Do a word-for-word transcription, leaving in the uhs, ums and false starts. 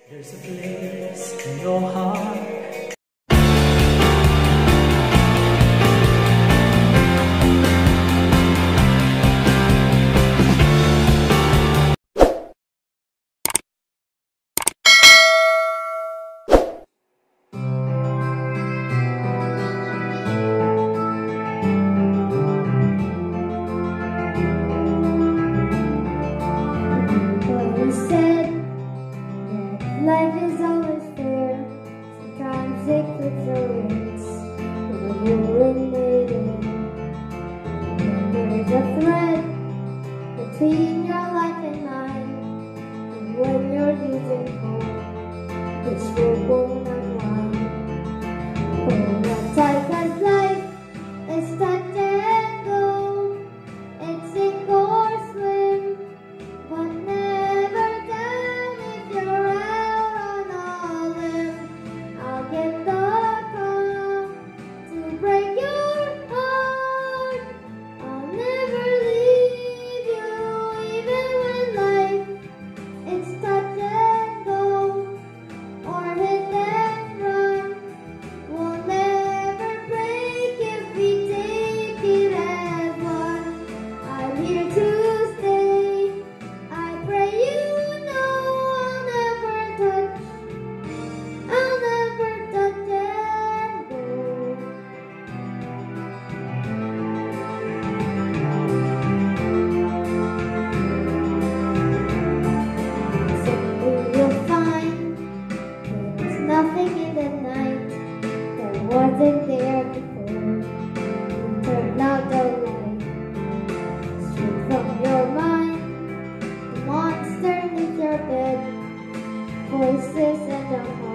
There's a place in your heart. Life is always fair. Sometimes it clips your wings with a ruinated. And there's a thread between your life and mine. And when you're losing hope, this rope won't unwind. Oh, what type of life is touch and go? It's sink or swim, but never down if you're out. I'll get the call to break your heart. I'll never leave you, even when life is touch and go or hit and run. We'll never break if we take it as one. I'm here to stay. I pray you know I'll never touch. I'll never touch and go. Someday you'll find there's nothing in the night that wasn't there before. You turn out the light straight from your mind. The monster neath your bed, voices and a heart.